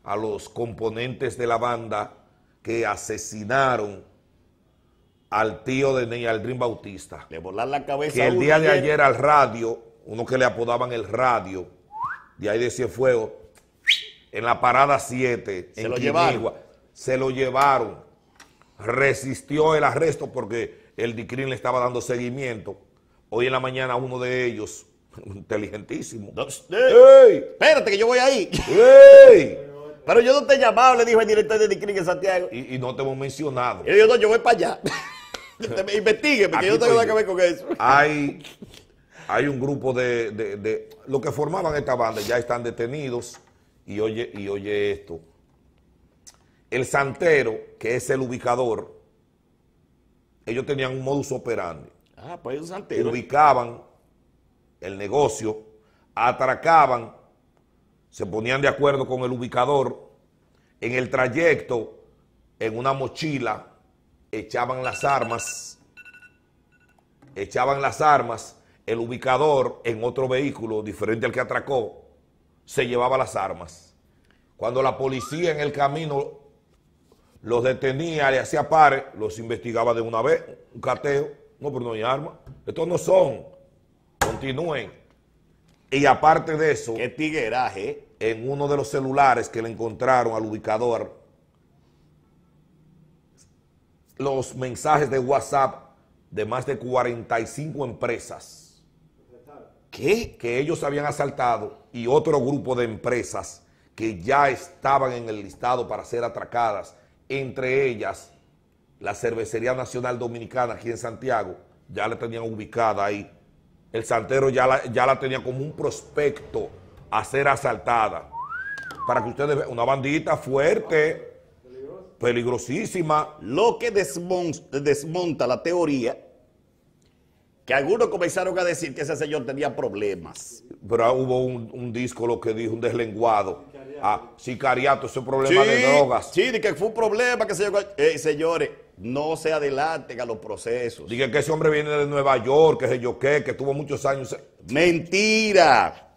a los componentes de la banda que asesinaron al tío de Ney, Aldrin Bautista. Le volar la cabeza. Que el día de ayer al radio, uno que le apodaban el radio, de ahí de Cienfuegos, en la parada 7, en Quinigua, se lo llevaron. Resistió el arresto porque el DICRIN le estaba dando seguimiento. Hoy en la mañana uno de ellos, inteligentísimo. ¡Ey! Espérate que yo voy ahí. ¡Ey! Pero yo no te llamaba, le dijo el director de DICRIN en Santiago. Y no te hemos mencionado. Y yo no, yo voy para allá. Investígueme, que yo no tengo nada que ver con eso. Hay un grupo de los que formaban esta banda, ya están detenidos. Y oye esto. El santero, que es el ubicador, ellos tenían un modus operandi. Ah, pues un santero. Ubicaban el negocio, atracaban, se ponían de acuerdo con el ubicador, en el trayecto, en una mochila, echaban las armas, el ubicador en otro vehículo diferente al que atracó, se llevaba las armas. Cuando la policía en el camino los detenía, le hacía pares, los investigaba de una vez, un cateo, no, pero no hay armas, estos no son, continúen. Y aparte de eso, qué tigueraje, en uno de los celulares que le encontraron al ubicador, los mensajes de WhatsApp de más de 45 empresas. ¿Qué? Que ellos habían asaltado y otro grupo de empresas que ya estaban en el listado para ser atracadas, entre ellas la Cervecería Nacional Dominicana aquí en Santiago, ya la tenían ubicada ahí. El santero ya la tenía como un prospecto a ser asaltada. Para que ustedes vean, una bandita fuerte, peligrosísima. Lo que desmonta la teoría, que algunos comenzaron a decir que ese señor tenía problemas. Pero hubo un disco, lo que dijo, un deslenguado. Sicariato, ese problema de drogas. Sí, de que fue un problema, que señores, no se adelanten a los procesos. Dije que ese hombre viene de Nueva York, que sé yo qué, que tuvo muchos años. Mentira.